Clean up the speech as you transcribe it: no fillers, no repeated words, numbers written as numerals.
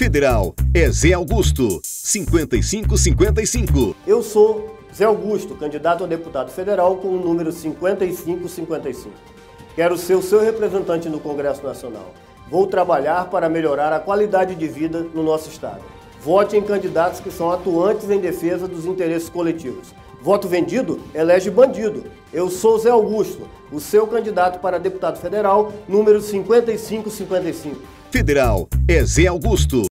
Federal é Zé Augusto, 5555. Eu sou Zé Augusto, candidato a deputado federal com o número 5555. Quero ser o seu representante no Congresso Nacional. Vou trabalhar para melhorar a qualidade de vida no nosso estado. Vote em candidatos que são atuantes em defesa dos interesses coletivos. Voto vendido elege bandido. Eu sou Zé Augusto, o seu candidato para deputado federal, número 5555. Federal é Zé Augusto.